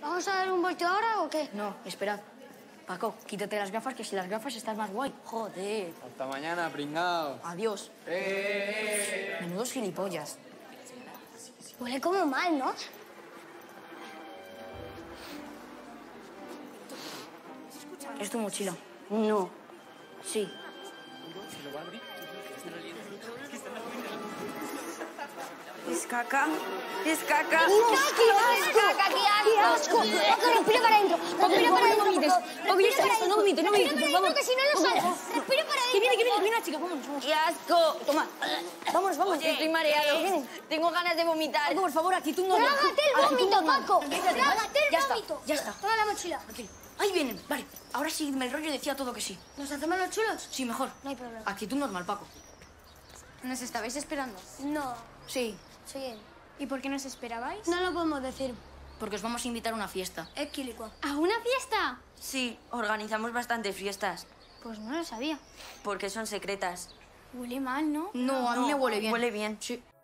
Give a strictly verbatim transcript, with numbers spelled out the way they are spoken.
¿Vamos a dar un volteo ahora o qué? No, esperad. Paco, quítate las gafas, que sin las gafas estás más guay. Joder. Hasta mañana, pringao. Adiós. ¡Eh! Menudos gilipollas. Huele como mal, ¿no? ¿Es tu mochila? No. Sí. ¿Es caca? ¿Es caca? ¡Qué asco! ¡Qué asco! Paco, respira para adentro. Respira para adentro. No vomites. Paco, ya está esto. No vomites, no vomites, por favor. Que si no, no sale. Respira para adentro. Que viene, que viene, que viene la chica. Vámonos, vámonos. ¡Qué asco! Toma. Vámonos, vámonos. Oye, estoy mareado. Tengo ganas de vomitar. Paco, por favor, actitud normal. Trágate el Actitud vómito, normal. Paco. Tranquilízate, Trágate el Ya está, vómito. ya está. Toma la mochila. Tranquilo. Ahí vienen. Vale. Ahora sígueme el rollo y decía todo que sí. ¿Nos hacemos los chulos? Sí, mejor. No hay problema. Actitud normal, Paco. ¿Nos estabais esperando? No. Sí. Sí. ¿Y por qué nos esperabais? No lo podemos decir. Porque os vamos a invitar a una fiesta. Es quilicua. ¿A una fiesta? Sí, organizamos bastantes fiestas. Pues no lo sabía. Porque son secretas. Huele mal, ¿no? No, a mí No, me huele bien. Huele bien. Sí.